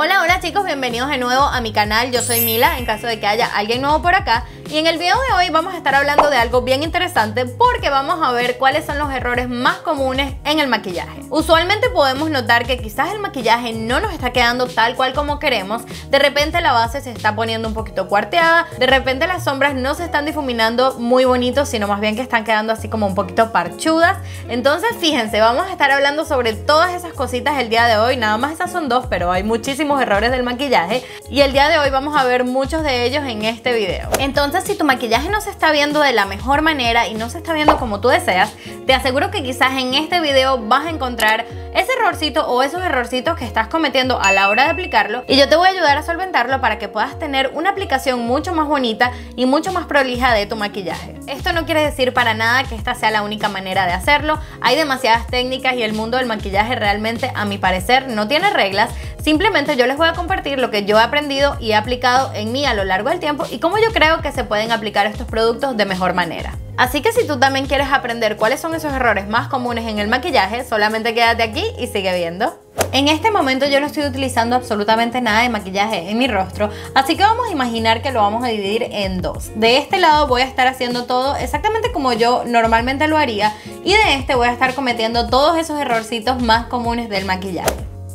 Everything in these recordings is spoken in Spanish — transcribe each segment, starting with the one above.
Hola, hola chicos, bienvenidos de nuevo a mi canal. Yo soy Mila, en caso de que haya alguien nuevo por acá. Y en el video de hoy vamos a estar hablando de algo bien interesante porque vamos a ver cuáles son los errores más comunes en el maquillaje. Usualmente podemos notar que quizás el maquillaje no nos está quedando tal cual como queremos. De repente la base se está poniendo un poquito cuarteada. De repente las sombras no se están difuminando muy bonitos, sino más bien que están quedando así como un poquito parchudas. Entonces fíjense, vamos a estar hablando sobre todas esas cositas el día de hoy. Nada más esas son dos, pero hay muchísimos errores del maquillaje. Y el día de hoy vamos a ver muchos de ellos en este video. Entonces, si tu maquillaje no se está viendo de la mejor manera y no se está viendo como tú deseas, te aseguro que quizás en este video vas a encontrar ese errorcito o esos errorcitos que estás cometiendo a la hora de aplicarlo, y yo te voy a ayudar a solventarlo para que puedas tener una aplicación mucho más bonita y mucho más prolija de tu maquillaje. Esto no quiere decir para nada que esta sea la única manera de hacerlo. Hay demasiadas técnicas y el mundo del maquillaje realmente, a mi parecer, no tiene reglas. Simplemente yo les voy a compartir lo que yo he aprendido y he aplicado en mí a lo largo del tiempo y cómo yo creo que se pueden aplicar estos productos de mejor manera. Así que si tú también quieres aprender cuáles son esos errores más comunes en el maquillaje, solamente quédate aquí y sigue viendo. En este momento yo no estoy utilizando absolutamente nada de maquillaje en mi rostro, así que vamos a imaginar que lo vamos a dividir en dos. De este lado voy a estar haciendo todo exactamente como yo normalmente lo haría, y de este voy a estar cometiendo todos esos errorcitos más comunes del maquillaje.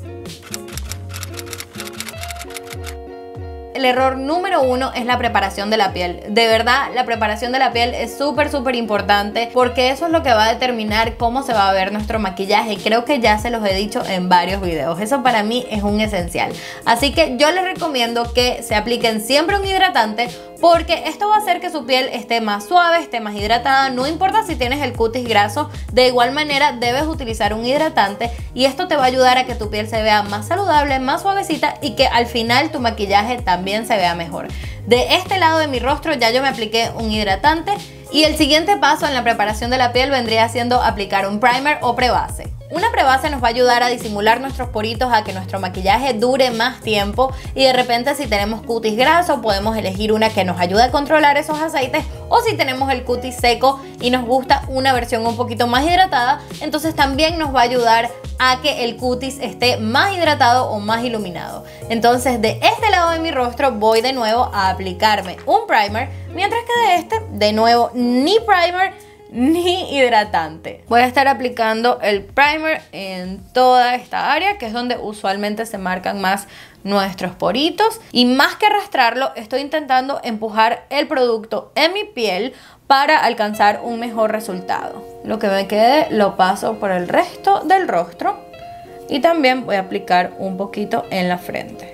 El error número uno es la preparación de la piel. De verdad, la preparación de la piel es súper importante porque eso es lo que va a determinar cómo se va a ver nuestro maquillaje. Creo que ya se los he dicho en varios videos. Eso para mí es un esencial. Así que yo les recomiendo que se apliquen siempre un hidratante, porque esto va a hacer que su piel esté más suave, esté más hidratada. No importa si tienes el cutis graso, de igual manera debes utilizar un hidratante, y esto te va a ayudar a que tu piel se vea más saludable, más suavecita, y que al final tu maquillaje también se vea mejor. De este lado de mi rostro ya yo me apliqué un hidratante, y el siguiente paso en la preparación de la piel vendría siendo aplicar un primer o prebase. Una prebase nos va a ayudar a disimular nuestros poritos, a que nuestro maquillaje dure más tiempo, y de repente si tenemos cutis graso podemos elegir una que nos ayude a controlar esos aceites, o si tenemos el cutis seco y nos gusta una versión un poquito más hidratada, entonces también nos va a ayudar a que el cutis esté más hidratado o más iluminado. Entonces de este lado de mi rostro voy de nuevo a aplicarme un primer, mientras que de este, de nuevo, ni primer ni hidratante. Voy a estar aplicando el primer en toda esta área, que es donde usualmente se marcan más nuestros poritos, y más que arrastrarlo, estoy intentando empujar el producto en mi piel para alcanzar un mejor resultado. Lo que me quede lo paso por el resto del rostro, y también voy a aplicar un poquito en la frente.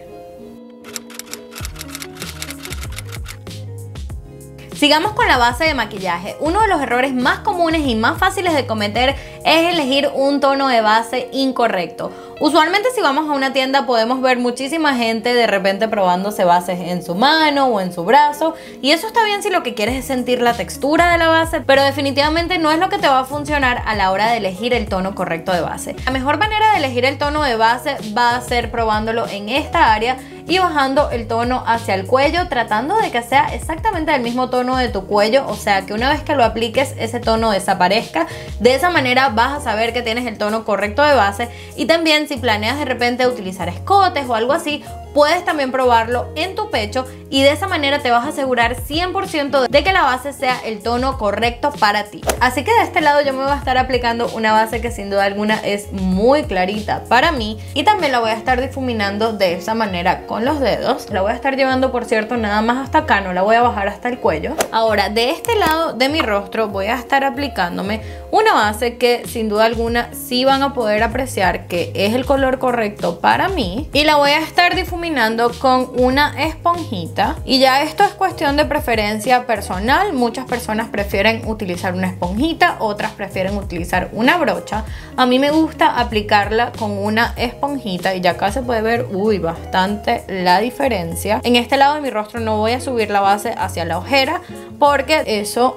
Sigamos con la base de maquillaje. Uno de los errores más comunes y más fáciles de cometer es elegir un tono de base incorrecto. Usualmente si vamos a una tienda podemos ver muchísima gente de repente probándose bases en su mano o en su brazo, y eso está bien si lo que quieres es sentir la textura de la base, pero definitivamente no es lo que te va a funcionar a la hora de elegir el tono correcto de base. La mejor manera de elegir el tono de base va a ser probándolo en esta área y bajando el tono hacia el cuello, tratando de que sea exactamente del mismo tono de tu cuello, o sea que una vez que lo apliques ese tono desaparezca. De esa manera vas a saber que tienes el tono correcto de base. Y también si planeas de repente utilizar escotes o algo así, puedes también probarlo en tu pecho, y de esa manera te vas a asegurar 100% de que la base sea el tono correcto para ti. Así que de este lado yo me voy a estar aplicando una base que sin duda alguna es muy clarita para mí, y también la voy a estar difuminando de esa manera con los dedos. La voy a estar llevando, por cierto, nada más hasta acá, no la voy a bajar hasta el cuello. Ahora de este lado de mi rostro voy a estar aplicándome una base que sin duda alguna sí van a poder apreciar que es el color correcto para mí, y la voy a estar difuminando con una esponjita. Y ya esto es cuestión de preferencia personal. Muchas personas prefieren utilizar una esponjita, otras prefieren utilizar una brocha. A mí me gusta aplicarla con una esponjita, y ya acá se puede ver bastante la diferencia. En este lado de mi rostro no voy a subir la base hacia la ojera porque eso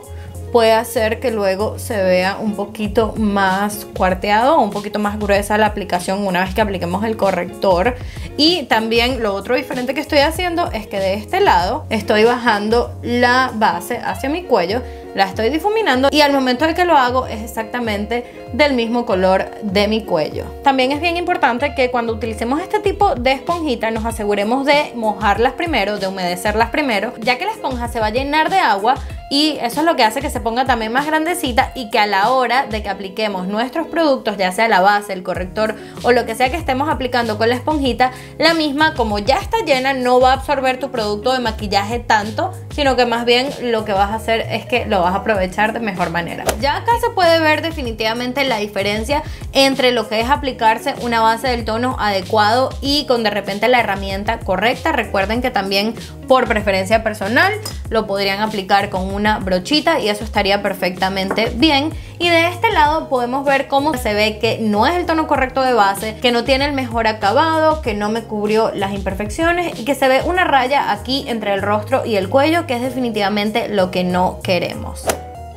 puede hacer que luego se vea un poquito más cuarteado o un poquito más gruesa la aplicación una vez que apliquemos el corrector. Y también lo otro diferente que estoy haciendo es que de este lado estoy bajando la base hacia mi cuello, la estoy difuminando y al momento de que lo hago es exactamente del mismo color de mi cuello. También es bien importante que cuando utilicemos este tipo de esponjita nos aseguremos de mojarlas primero, de humedecerlas primero, ya que la esponja se va a llenar de agua y eso es lo que hace que se ponga también más grandecita y que a la hora de que apliquemos nuestros productos, ya sea la base, el corrector o lo que sea que estemos aplicando con la esponjita, la misma, como ya está llena, no va a absorber tu producto de maquillaje tanto, sino que más bien lo que vas a hacer es que lo vas a aprovechar de mejor manera. Ya acá se puede ver definitivamente la diferencia entre lo que es aplicarse una base del tono adecuado y con de repente la herramienta correcta. Recuerden que también por preferencia personal lo podrían aplicar con una brochita y eso estaría perfectamente bien. Y de este lado podemos ver cómo se ve que no es el tono correcto de base, que no tiene el mejor acabado, que no me cubrió las imperfecciones y que se ve una raya aquí entre el rostro y el cuello, que es definitivamente lo que no queremos.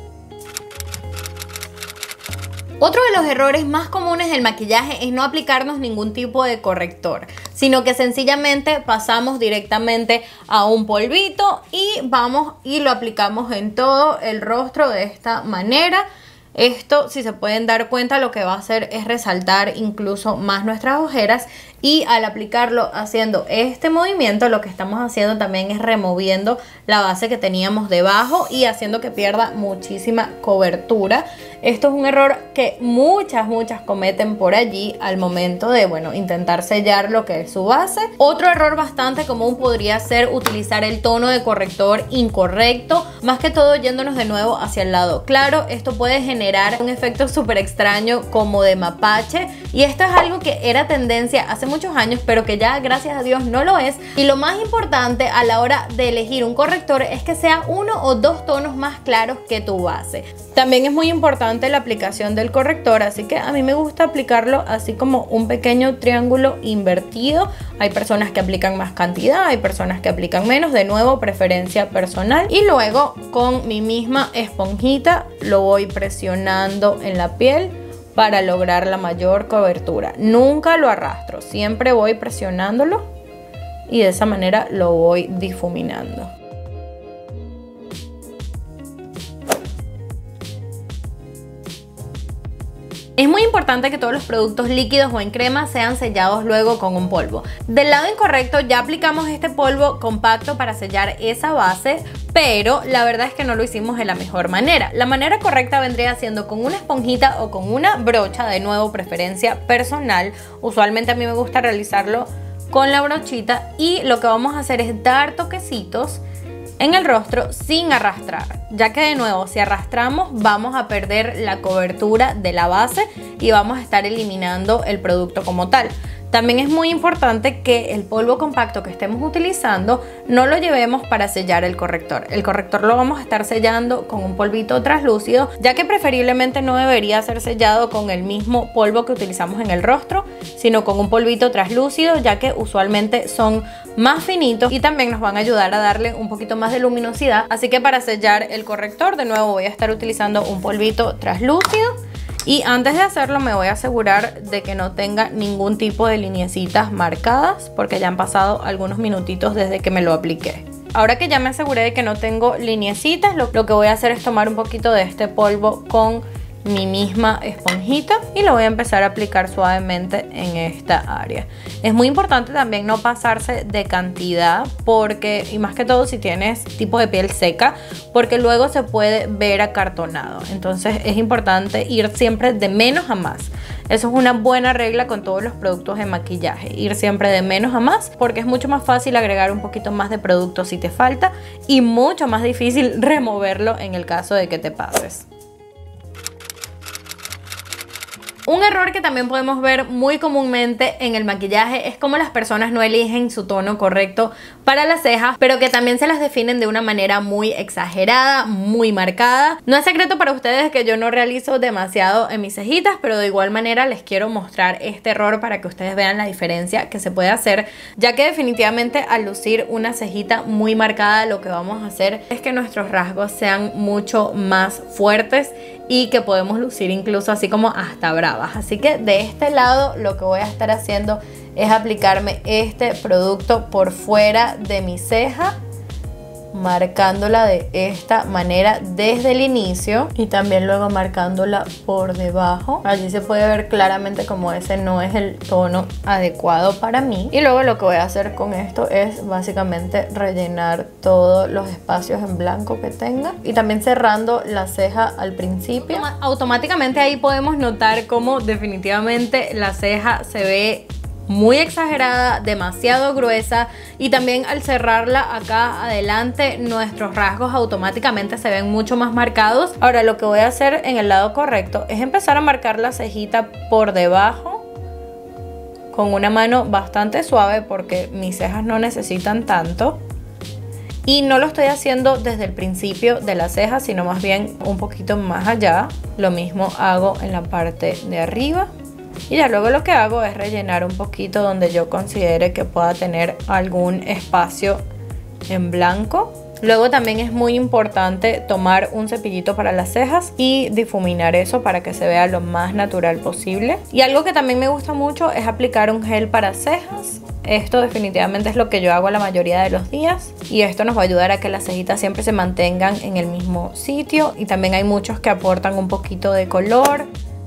Otro de los errores más comunes del maquillaje es no aplicarnos ningún tipo de corrector, sino que sencillamente pasamos directamente a un polvito y vamos y lo aplicamos en todo el rostro de esta manera. Esto, si se pueden dar cuenta, lo que va a hacer es resaltar incluso más nuestras ojeras, y al aplicarlo haciendo este movimiento lo que estamos haciendo también es removiendo la base que teníamos debajo y haciendo que pierda muchísima cobertura. Esto es un error que muchas cometen por allí al momento de, bueno, intentar sellar lo que es su base. Otro error bastante común podría ser utilizar el tono de corrector incorrecto, más que todo yéndonos de nuevo hacia el lado claro. Esto puede generar un efecto súper extraño como de mapache, y esto es algo que era tendencia hace muchos años, pero que ya gracias a Dios no lo es. Y lo más importante a la hora de elegir un corrector es que sea uno o dos tonos más claros que tu base. También es muy importante la aplicación del corrector, así que a mí me gusta aplicarlo así como un pequeño triángulo invertido. Hay personas que aplican más cantidad, hay personas que aplican menos, de nuevo preferencia personal. Y luego con mi misma esponjita lo voy presionando en la piel para lograr la mayor cobertura. Nunca lo arrastro, siempre voy presionándolo y de esa manera lo voy difuminando. Es muy importante que todos los productos líquidos o en crema sean sellados luego con un polvo. Del lado incorrecto ya aplicamos este polvo compacto para sellar esa base, pero la verdad es que no lo hicimos de la mejor manera. La manera correcta vendría siendo con una esponjita o con una brocha, de nuevo preferencia personal. Usualmente a mí me gusta realizarlo con la brochita, y lo que vamos a hacer es dar toquecitos en el rostro sin arrastrar, ya que de nuevo si arrastramos vamos a perder la cobertura de la base y vamos a estar eliminando el producto como tal. También es muy importante que el polvo compacto que estemos utilizando no lo llevemos para sellar el corrector. El corrector lo vamos a estar sellando con un polvito translúcido, ya que preferiblemente no debería ser sellado con el mismo polvo que utilizamos en el rostro, sino con un polvito translúcido, ya que usualmente son más finitos y también nos van a ayudar a darle un poquito más de luminosidad. Así que para sellar el corrector, de nuevo voy a estar utilizando un polvito translúcido. Y antes de hacerlo me voy a asegurar de que no tenga ningún tipo de lineecitas marcadas, porque ya han pasado algunos minutitos desde que me lo apliqué. Ahora que ya me aseguré de que no tengo lineecitas, lo que voy a hacer es tomar un poquito de este polvo con mi misma esponjita y lo voy a empezar a aplicar suavemente en esta área. Es muy importante también no pasarse de cantidad, porque, y más que todo si tienes tipo de piel seca, porque luego se puede ver acartonado. Entonces es importante ir siempre de menos a más. Eso es una buena regla con todos los productos de maquillaje, ir siempre de menos a más, porque es mucho más fácil agregar un poquito más de producto si te falta y mucho más difícil removerlo en el caso de que te pases. Un error que también podemos ver muy comúnmente en el maquillaje es cómo las personas no eligen su tono correcto para las cejas, pero que también se las definen de una manera muy exagerada, muy marcada. No es secreto para ustedes que yo no realizo demasiado en mis cejitas, pero de igual manera les quiero mostrar este error para que ustedes vean la diferencia que se puede hacer, ya que definitivamente al lucir una cejita muy marcada, lo que vamos a hacer es que nuestros rasgos sean mucho más fuertes y que podemos lucir incluso así como hasta bravas. Así que de este lado lo que voy a estar haciendo es aplicarme este producto por fuera de mi ceja, marcándola de esta manera desde el inicio y también luego marcándola por debajo. Allí se puede ver claramente como ese no es el tono adecuado para mí. Y luego lo que voy a hacer con esto es básicamente rellenar todos los espacios en blanco que tenga y también cerrando la ceja al principio. Automáticamente ahí podemos notar cómo definitivamente la ceja se ve muy exagerada, demasiado gruesa, y también al cerrarla acá adelante nuestros rasgos automáticamente se ven mucho más marcados. Ahora lo que voy a hacer en el lado correcto es empezar a marcar la cejita por debajo con una mano bastante suave porque mis cejas no necesitan tanto. Y no lo estoy haciendo desde el principio de la ceja, sino más bien un poquito más allá. Lo mismo hago en la parte de arriba. Y ya luego lo que hago es rellenar un poquito donde yo considere que pueda tener algún espacio en blanco. Luego también es muy importante tomar un cepillito para las cejas y difuminar eso para que se vea lo más natural posible. Y algo que también me gusta mucho es aplicar un gel para cejas. Esto definitivamente es lo que yo hago la mayoría de los días y esto nos va a ayudar a que las cejitas siempre se mantengan en el mismo sitio. Y también hay muchos que aportan un poquito de color.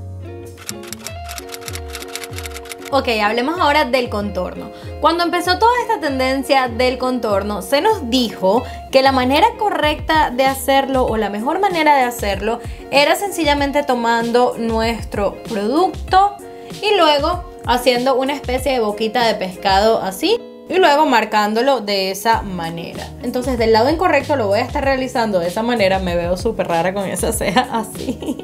Ok, hablemos ahora del contorno. Cuando empezó toda esta tendencia del contorno, se nos dijo que la manera correcta de hacerlo o la mejor manera de hacerlo era sencillamente tomando nuestro producto y luego haciendo una especie de boquita de pescado así y luego marcándolo de esa manera. Entonces del lado incorrecto lo voy a estar realizando de esa manera. Me veo súper rara con esa ceja así.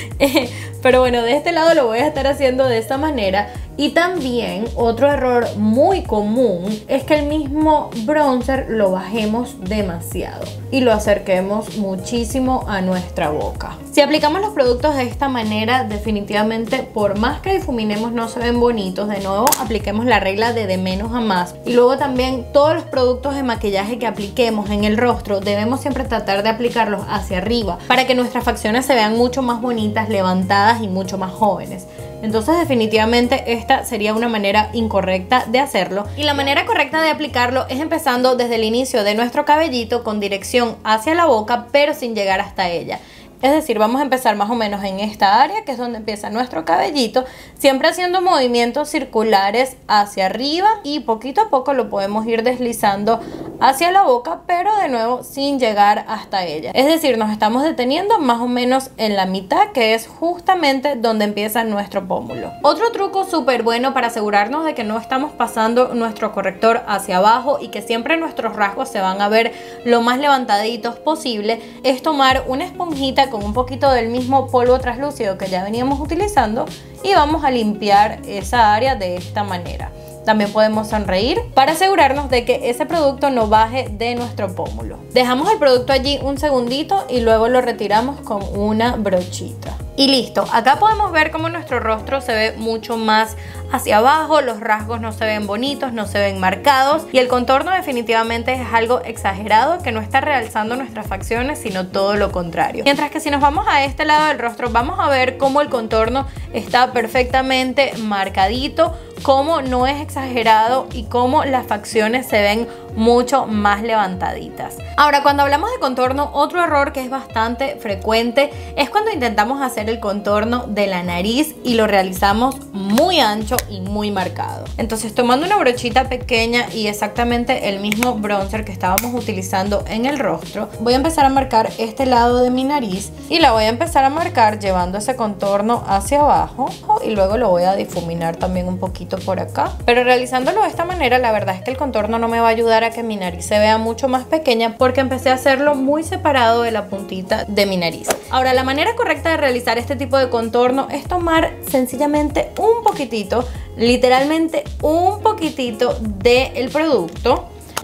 Pero bueno, de este lado lo voy a estar haciendo de esta manera. Y también otro error muy común es que el mismo bronzer lo bajemos demasiado y lo acerquemos muchísimo a nuestra boca. Si aplicamos los productos de esta manera, definitivamente por más que difuminemos no se ven bonitos. De nuevo, apliquemos la regla de menos a más. Y luego también todos los productos de maquillaje que apliquemos en el rostro debemos siempre tratar de aplicarlos hacia arriba para que nuestras facciones se vean mucho más bonitas, levantadas y mucho más jóvenes. Entonces definitivamente esta sería una manera incorrecta de hacerlo. Y la manera correcta de aplicarlo es empezando desde el inicio de nuestro cabellito con dirección hacia la boca, pero sin llegar hasta ella. Es decir, vamos a empezar más o menos en esta área, que es donde empieza nuestro cabellito, siempre haciendo movimientos circulares hacia arriba y poquito a poco lo podemos ir deslizando hacia la boca, pero de nuevo sin llegar hasta ella. Es decir, nos estamos deteniendo más o menos en la mitad, que es justamente donde empieza nuestro pómulo. Otro truco súper bueno para asegurarnos de que no estamos pasando nuestro corrector hacia abajo y que siempre nuestros rasgos se van a ver lo más levantaditos posible es tomar una esponjita con un poquito del mismo polvo translúcido que ya veníamos utilizando y vamos a limpiar esa área de esta manera. También podemos sonreír para asegurarnos de que ese producto no baje de nuestro pómulo. Dejamos el producto allí un segundito y luego lo retiramos con una brochita. Y listo, acá podemos ver cómo nuestro rostro se ve mucho más hacia abajo, los rasgos no se ven bonitos, no se ven marcados y el contorno definitivamente es algo exagerado que no está realzando nuestras facciones, sino todo lo contrario. Mientras que si nos vamos a este lado del rostro, vamos a ver cómo el contorno está perfectamente marcadito, cómo no es exagerado y cómo las facciones se ven mucho más levantaditas. Ahora, cuando hablamos de contorno, otro error que es bastante frecuente es cuando intentamos hacer el contorno de la nariz y lo realizamos muy ancho y muy marcado. Entonces, tomando una brochita pequeña y exactamente el mismo bronzer que estábamos utilizando en el rostro, voy a empezar a marcar este lado de mi nariz y la voy a empezar a marcar llevando ese contorno hacia abajo y luego lo voy a difuminar también un poquito por acá. Pero realizándolo de esta manera, la verdad es que el contorno no me va a ayudar a que mi nariz se vea mucho más pequeña porque empecé a hacerlo muy separado de la puntita de mi nariz. Ahora, la manera correcta de realizar este tipo de contorno es tomar sencillamente un poquitito, literalmente un poquitito del producto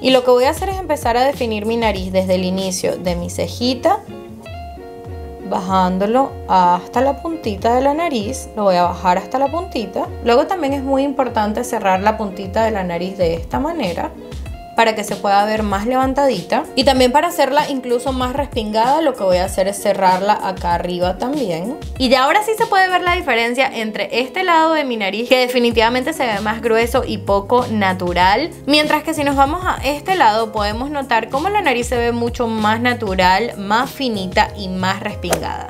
Y lo que voy a hacer es empezar a definir mi nariz desde el inicio de mi cejita, bajándolo hasta la puntita de la nariz. Lo voy a bajar hasta la puntita. Luego también es muy importante cerrar la puntita de la nariz de esta manera para que se pueda ver más levantadita. Y también para hacerla incluso más respingada, lo que voy a hacer es cerrarla acá arriba también. Y ya ahora sí se puede ver la diferencia entre este lado de mi nariz, que definitivamente se ve más grueso y poco natural, mientras que si nos vamos a este lado podemos notar cómo la nariz se ve mucho más natural, más finita y más respingada.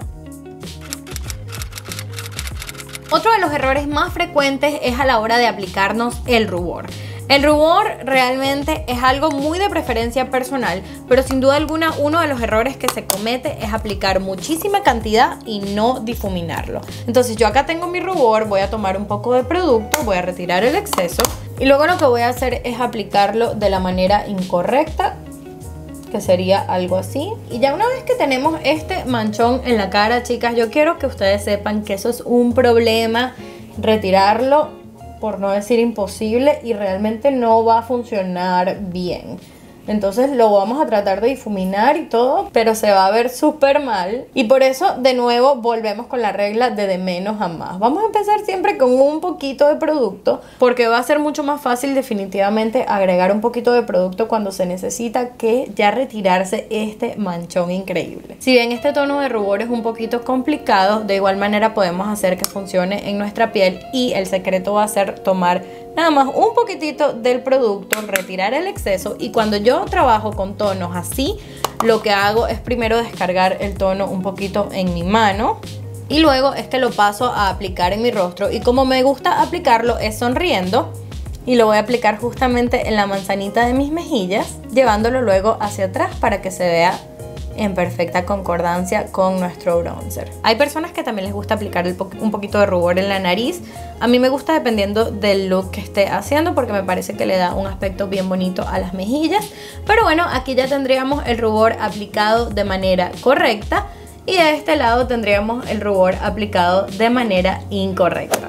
Otro de los errores más frecuentes es a la hora de aplicarnos el rubor. El rubor realmente es algo muy de preferencia personal, pero sin duda alguna uno de los errores que se comete es aplicar muchísima cantidad y no difuminarlo. Entonces yo acá tengo mi rubor, voy a tomar un poco de producto, voy a retirar el exceso y luego lo que voy a hacer es aplicarlo de la manera incorrecta, que sería algo así. Y ya una vez que tenemos este manchón en la cara, chicas, yo quiero que ustedes sepan que eso es un problema, retirarlo, por no decir imposible, y realmente no va a funcionar bien. Entonces lo vamos a tratar de difuminar y todo, pero se va a ver súper mal. Y por eso de nuevo volvemos con la regla de menos a más. Vamos a empezar siempre con un poquito de producto, porque va a ser mucho más fácil definitivamente agregar un poquito de producto cuando se necesita que ya retirarse este manchón increíble. Si bien este tono de rubor es un poquito complicado, de igual manera podemos hacer que funcione en nuestra piel, y el secreto va a ser tomar nada más un poquitito del producto, retirar el exceso, y cuando yo trabajo con tonos así, lo que hago es primero descargar el tono un poquito en mi mano y luego es que lo paso a aplicar en mi rostro. Y como me gusta aplicarlo es sonriendo, y lo voy a aplicar justamente en la manzanita de mis mejillas, llevándolo luego hacia atrás para que se vea en perfecta concordancia con nuestro bronzer. Hay personas que también les gusta aplicar un poquito de rubor en la nariz. A mí me gusta dependiendo del look que esté haciendo, porque me parece que le da un aspecto bien bonito a las mejillas. Pero bueno, aquí ya tendríamos el rubor aplicado de manera correcta, y de este lado tendríamos el rubor aplicado de manera incorrecta.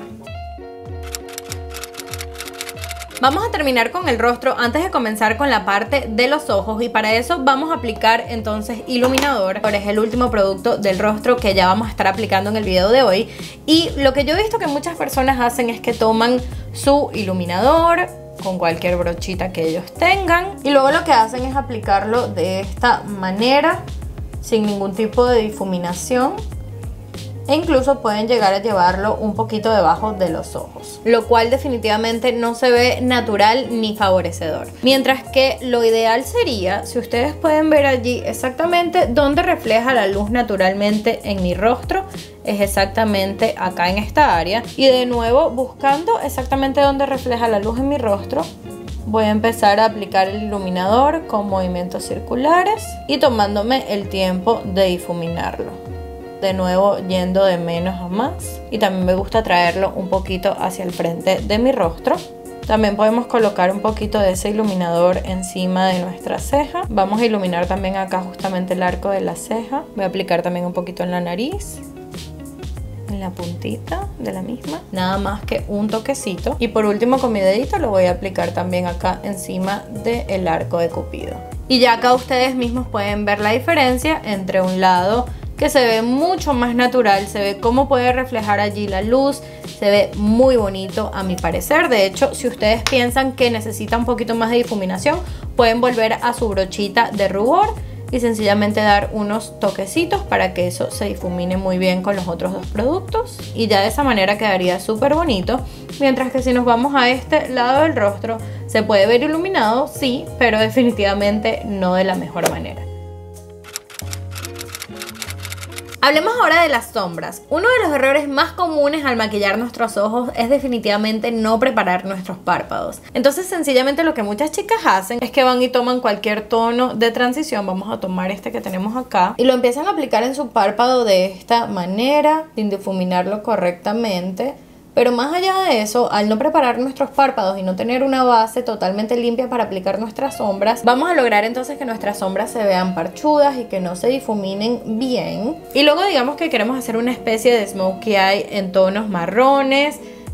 Vamos a terminar con el rostro antes de comenzar con la parte de los ojos, y para eso vamos a aplicar entonces iluminador. Ahora es el último producto del rostro que ya vamos a estar aplicando en el video de hoy. Y lo que yo he visto que muchas personas hacen es que toman su iluminador con cualquier brochita que ellos tengan y luego lo que hacen es aplicarlo de esta manera sin ningún tipo de difuminación. E incluso pueden llegar a llevarlo un poquito debajo de los ojos, lo cual definitivamente no se ve natural ni favorecedor. Mientras que lo ideal sería, si ustedes pueden ver allí exactamente donde refleja la luz naturalmente en mi rostro, es exactamente acá en esta área. Y de nuevo, buscando exactamente donde refleja la luz en mi rostro, voy a empezar a aplicar el iluminador con movimientos circulares y tomándome el tiempo de difuminarlo. De nuevo yendo de menos a más, y también me gusta traerlo un poquito hacia el frente de mi rostro. También podemos colocar un poquito de ese iluminador encima de nuestra ceja. Vamos a iluminar también acá justamente el arco de la ceja. Voy a aplicar también un poquito en la nariz, en la puntita de la misma, nada más que un toquecito. Y por último con mi dedito lo voy a aplicar también acá encima del arco de Cupido. Y ya acá ustedes mismos pueden ver la diferencia entre un lado que se ve mucho más natural, se ve cómo puede reflejar allí la luz, se ve muy bonito a mi parecer. De hecho, si ustedes piensan que necesita un poquito más de difuminación, pueden volver a su brochita de rubor y sencillamente dar unos toquecitos para que eso se difumine muy bien con los otros dos productos, y ya de esa manera quedaría súper bonito. Mientras que si nos vamos a este lado del rostro, se puede ver iluminado, sí, pero definitivamente no de la mejor manera. Hablemos ahora de las sombras. Uno de los errores más comunes al maquillar nuestros ojos es definitivamente no preparar nuestros párpados. Entonces sencillamente lo que muchas chicas hacen es que van y toman cualquier tono de transición. Vamos a tomar este que tenemos acá y lo empiezan a aplicar en su párpado de esta manera, sin difuminarlo correctamente. Pero más allá de eso, al no preparar nuestros párpados y no tener una base totalmente limpia para aplicar nuestras sombras, vamos a lograr entonces que nuestras sombras se vean parchudas y que no se difuminen bien. Y luego digamos que queremos hacer una especie de smokey eye en tonos marrones,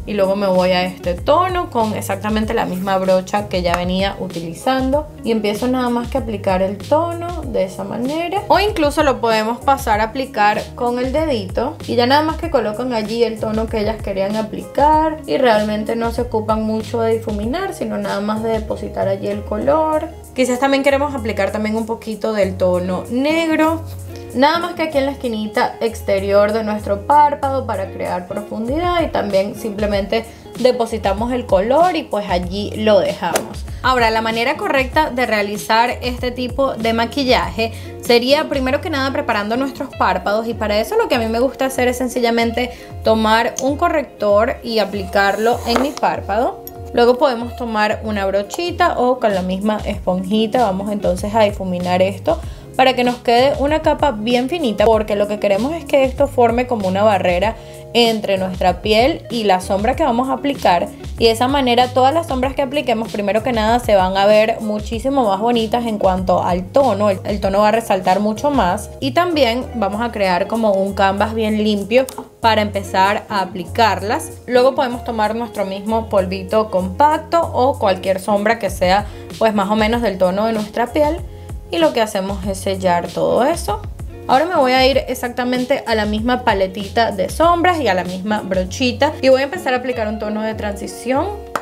y luego me voy a este tono con exactamente la misma brocha que ya venía utilizando y empiezo nada más que a aplicar el tono de esa manera, o incluso lo podemos pasar a aplicar con el dedito y ya nada más que colocan allí el tono que ellas querían aplicar y realmente no se ocupan mucho de difuminar, sino nada más de depositar allí el color. Quizás también queremos aplicar también un poquito del tono negro, nada más que aquí en la esquinita exterior de nuestro párpado para crear profundidad, y también simplemente depositamos el color y pues allí lo dejamos. Ahora, la manera correcta de realizar este tipo de maquillaje sería primero que nada preparando nuestros párpados, y para eso lo que a mí me gusta hacer es sencillamente tomar un corrector y aplicarlo en mi párpado. Luego podemos tomar una brochita o con la misma esponjita vamos entonces a difuminar esto para que nos quede una capa bien finita, porque lo que queremos es que esto forme como una barrera entre nuestra piel y la sombra que vamos a aplicar, y de esa manera todas las sombras que apliquemos primero que nada se van a ver muchísimo más bonitas en cuanto al tono. El tono va a resaltar mucho más y también vamos a crear como un canvas bien limpio para empezar a aplicarlas. Luego podemos tomar nuestro mismo polvito compacto o cualquier sombra que sea pues más o menos del tono de nuestra piel, y lo que hacemos es sellar todo eso. Ahora me voy a ir exactamente a la misma paletita de sombras y a la misma brochita y voy a empezar a aplicar un tono de transición,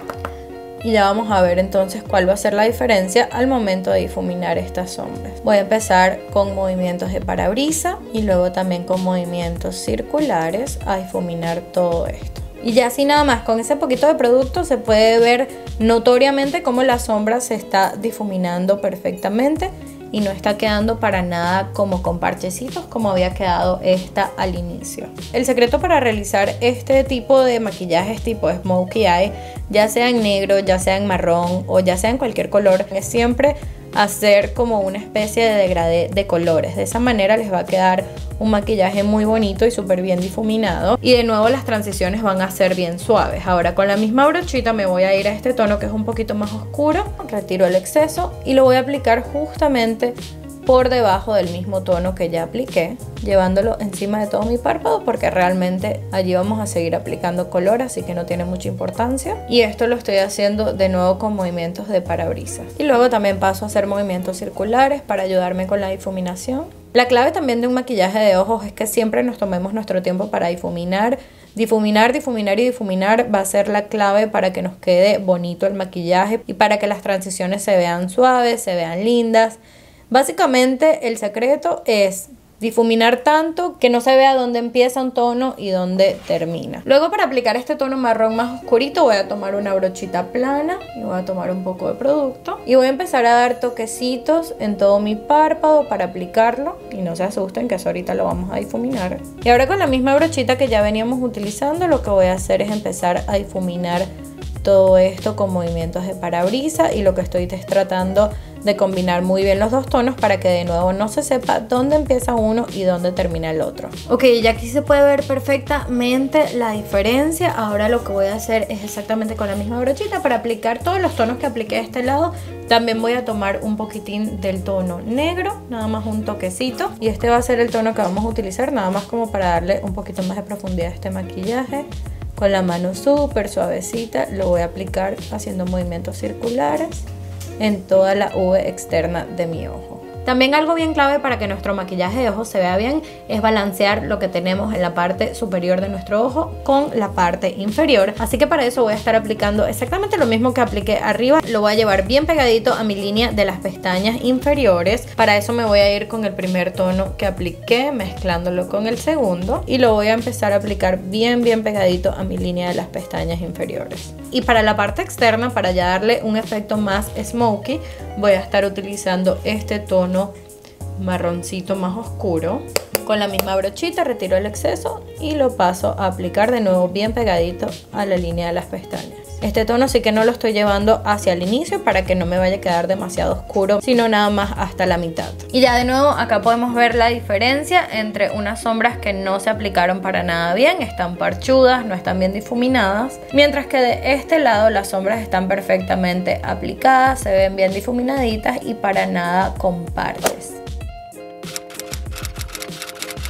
y ya vamos a ver entonces cuál va a ser la diferencia al momento de difuminar estas sombras. Voy a empezar con movimientos de parabrisa y luego también con movimientos circulares a difuminar todo esto. Y ya así nada más con ese poquito de producto se puede ver notoriamente cómo la sombra se está difuminando perfectamente y no está quedando para nada como con parchecitos como había quedado esta al inicio. El secreto para realizar este tipo de maquillajes tipo smokey eye, ya sea en negro, ya sea en marrón o ya sea en cualquier color, es siempre hacer como una especie de degradé de colores. De esa manera les va a quedar un maquillaje muy bonito y súper bien difuminado, y de nuevo las transiciones van a ser bien suaves. Ahora con la misma brochita me voy a ir a este tono que es un poquito más oscuro, retiro el exceso y lo voy a aplicar justamente por debajo del mismo tono que ya apliqué, llevándolo encima de todo mi párpado porque realmente allí vamos a seguir aplicando color, así que no tiene mucha importancia. Y esto lo estoy haciendo de nuevo con movimientos de parabrisas. Y luego también paso a hacer movimientos circulares para ayudarme con la difuminación. La clave también de un maquillaje de ojos es que siempre nos tomemos nuestro tiempo para difuminar. Difuminar, difuminar y difuminar va a ser la clave para que nos quede bonito el maquillaje y para que las transiciones se vean suaves, se vean lindas. Básicamente el secreto es difuminar tanto que no se vea dónde empieza un tono y dónde termina. Luego, para aplicar este tono marrón más oscurito, voy a tomar una brochita plana y voy a tomar un poco de producto y voy a empezar a dar toquecitos en todo mi párpado para aplicarlo, y no se asusten que eso ahorita lo vamos a difuminar. Y ahora con la misma brochita que ya veníamos utilizando, lo que voy a hacer es empezar a difuminar todo esto con movimientos de parabrisa, y lo que estoy es tratando de combinar muy bien los dos tonos para que de nuevo no se sepa dónde empieza uno y dónde termina el otro. Ok, ya aquí se puede ver perfectamente la diferencia. Ahora lo que voy a hacer es exactamente con la misma brochita para aplicar todos los tonos que apliqué de este lado. También voy a tomar un poquitín del tono negro, nada más un toquecito, y este va a ser el tono que vamos a utilizar nada más como para darle un poquito más de profundidad a este maquillaje. Con la mano súper suavecita lo voy a aplicar haciendo movimientos circulares en toda la V externa de mi ojo. También algo bien clave para que nuestro maquillaje de ojos se vea bien es balancear lo que tenemos en la parte superior de nuestro ojo con la parte inferior. Así que para eso voy a estar aplicando exactamente lo mismo que apliqué arriba. Lo voy a llevar bien pegadito a mi línea de las pestañas inferiores. Para eso me voy a ir con el primer tono que apliqué, mezclándolo con el segundo, y lo voy a empezar a aplicar bien pegadito a mi línea de las pestañas inferiores. Y para la parte externa, para ya darle un efecto más smoky, voy a estar utilizando este tono marroncito más oscuro. Con la misma brochita retiro el exceso y lo paso a aplicar de nuevo bien pegadito a la línea de las pestañas. Este tono sí que no lo estoy llevando hacia el inicio para que no me vaya a quedar demasiado oscuro, sino nada más hasta la mitad. Y ya de nuevo acá podemos ver la diferencia entre unas sombras que no se aplicaron para nada bien, están parchudas, no están bien difuminadas, mientras que de este lado las sombras están perfectamente aplicadas, se ven bien difuminaditas y para nada con parches.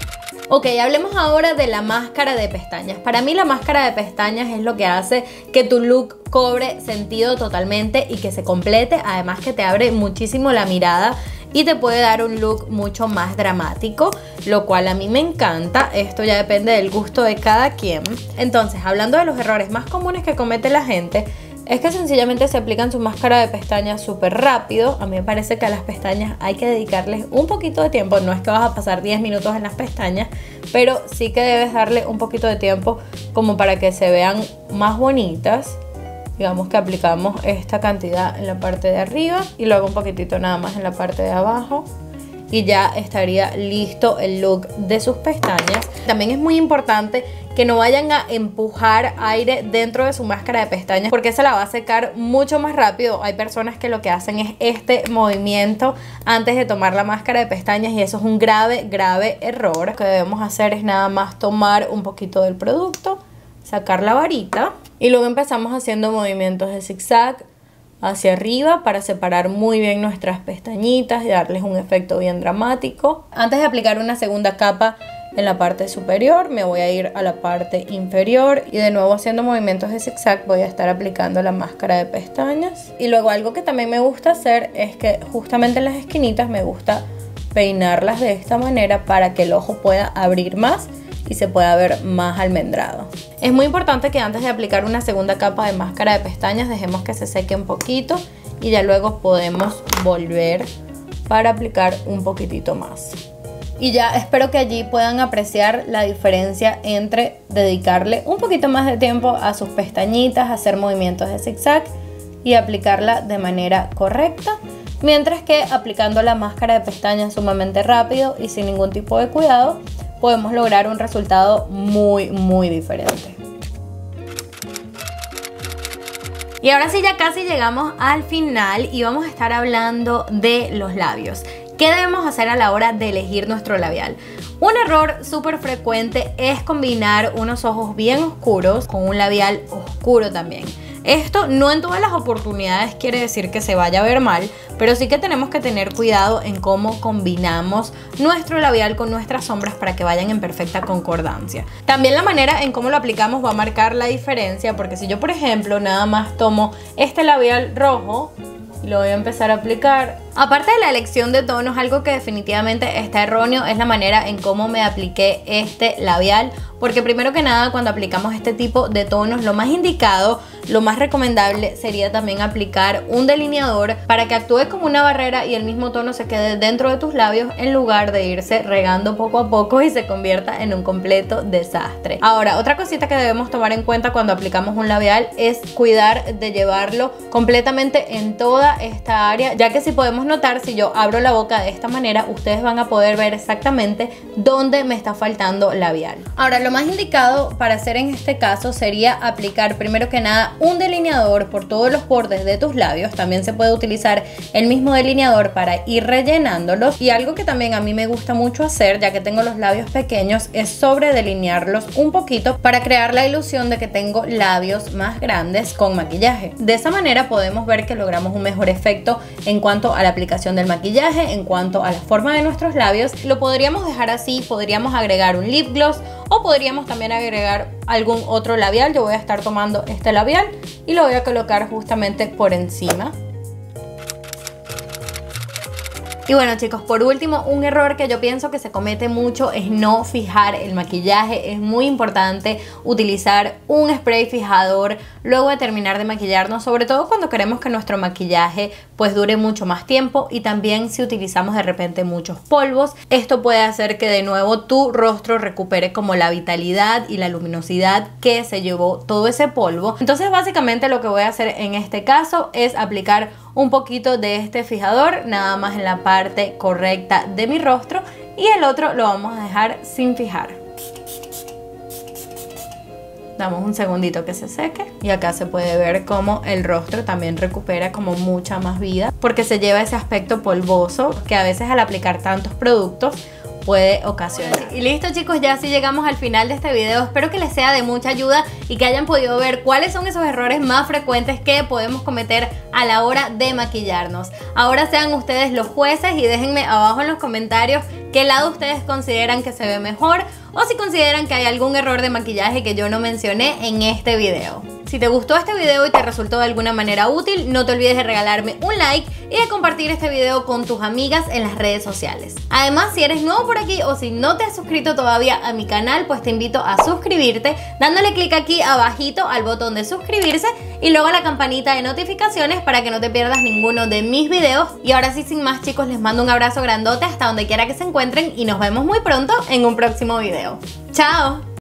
Ok, hablemos ahora de la máscara de pestañas. Para mí la máscara de pestañas es lo que hace que tu look cobre sentido totalmente y que se complete, además que te abre muchísimo la mirada y te puede dar un look mucho más dramático, lo cual a mí me encanta. Esto ya depende del gusto de cada quien. Entonces, hablando de los errores más comunes que comete la gente, es que sencillamente se aplican su máscara de pestañas súper rápido. A mí me parece que a las pestañas hay que dedicarles un poquito de tiempo. No es que vas a pasar 10 minutos en las pestañas, pero sí que debes darle un poquito de tiempo como para que se vean más bonitas. Digamos que aplicamos esta cantidad en la parte de arriba y luego un poquitito nada más en la parte de abajo. Y ya estaría listo el look de sus pestañas. También es muy importante que no vayan a empujar aire dentro de su máscara de pestañas, porque se la va a secar mucho más rápido. Hay personas que lo que hacen es este movimiento antes de tomar la máscara de pestañas y eso es un grave error. Lo que debemos hacer es nada más tomar un poquito del producto, sacar la varita y luego empezamos haciendo movimientos de zigzag hacia arriba para separar muy bien nuestras pestañitas y darles un efecto bien dramático. Antes de aplicar una segunda capa en la parte superior, me voy a ir a la parte inferior y de nuevo haciendo movimientos de zigzag voy a estar aplicando la máscara de pestañas. Y luego algo que también me gusta hacer es que justamente en las esquinitas me gusta peinarlas de esta manera para que el ojo pueda abrir más y se pueda ver más almendrado. Es muy importante que antes de aplicar una segunda capa de máscara de pestañas dejemos que se seque un poquito y ya luego podemos volver para aplicar un poquitito más. Y ya espero que allí puedan apreciar la diferencia entre dedicarle un poquito más de tiempo a sus pestañitas, hacer movimientos de zigzag y aplicarla de manera correcta, mientras que aplicando la máscara de pestañas sumamente rápido y sin ningún tipo de cuidado podemos lograr un resultado muy diferente. Y ahora sí, ya casi llegamos al final y vamos a estar hablando de los labios. ¿Qué debemos hacer a la hora de elegir nuestro labial? Un error súper frecuente es combinar unos ojos bien oscuros con un labial oscuro también. Esto no en todas las oportunidades quiere decir que se vaya a ver mal, pero sí que tenemos que tener cuidado en cómo combinamos nuestro labial con nuestras sombras para que vayan en perfecta concordancia. También la manera en cómo lo aplicamos va a marcar la diferencia, porque si yo por ejemplo nada más tomo este labial rojo y lo voy a empezar a aplicar, aparte de la elección de tonos, algo que definitivamente está erróneo es la manera en cómo me apliqué este labial, porque primero que nada cuando aplicamos este tipo de tonos lo más indicado, lo más recomendable sería también aplicar un delineador para que actúe como una barrera y el mismo tono se quede dentro de tus labios en lugar de irse regando poco a poco y se convierta en un completo desastre. Ahora, otra cosita que debemos tomar en cuenta cuando aplicamos un labial es cuidar de llevarlo completamente en toda esta área, ya que si podemos notar, si yo abro la boca de esta manera, ustedes van a poder ver exactamente dónde me está faltando labial. Ahora, lo más indicado para hacer en este caso sería aplicar primero que nada un delineador por todos los bordes de tus labios. También se puede utilizar el mismo delineador para ir rellenándolos, y algo que también a mí me gusta mucho hacer, ya que tengo los labios pequeños, es sobre delinearlos un poquito para crear la ilusión de que tengo labios más grandes con maquillaje. De esa manera podemos ver que logramos un mejor efecto en cuanto a la aplicación del maquillaje, en cuanto a la forma de nuestros labios. Lo podríamos dejar así, podríamos agregar un lip gloss o podríamos también agregar algún otro labial. Yo voy a estar tomando este labial y lo voy a colocar justamente por encima. Y bueno chicos, por último, un error que yo pienso que se comete mucho es no fijar el maquillaje. Es muy importante utilizar un spray fijador luego de terminar de maquillarnos, sobre todo cuando queremos que nuestro maquillaje pues dure mucho más tiempo, y también si utilizamos de repente muchos polvos. Esto puede hacer que de nuevo tu rostro recupere como la vitalidad y la luminosidad que se llevó todo ese polvo. Entonces básicamente lo que voy a hacer en este caso es aplicar un poquito de este fijador nada más en la parte correcta de mi rostro, y el otro lo vamos a dejar sin fijar. Damos un segundito que se seque y acá se puede ver cómo el rostro también recupera como mucha más vida, porque se lleva ese aspecto polvoso que a veces al aplicar tantos productos puede ocasionar. Y listo chicos, ya así llegamos al final de este video. Espero que les sea de mucha ayuda y que hayan podido ver cuáles son esos errores más frecuentes que podemos cometer a la hora de maquillarnos. Ahora sean ustedes los jueces y déjenme abajo en los comentarios qué lado ustedes consideran que se ve mejor o si consideran que hay algún error de maquillaje que yo no mencioné en este video. Si te gustó este video y te resultó de alguna manera útil, no te olvides de regalarme un like y de compartir este video con tus amigas en las redes sociales. Además, si eres nuevo por aquí o si no te has suscrito todavía a mi canal, pues te invito a suscribirte dándole clic aquí abajito al botón de suscribirse y luego a la campanita de notificaciones para que no te pierdas ninguno de mis videos. Y ahora sí, sin más, chicos, les mando un abrazo grandote hasta donde quiera que se encuentren y nos vemos muy pronto en un próximo video. ¡Chao!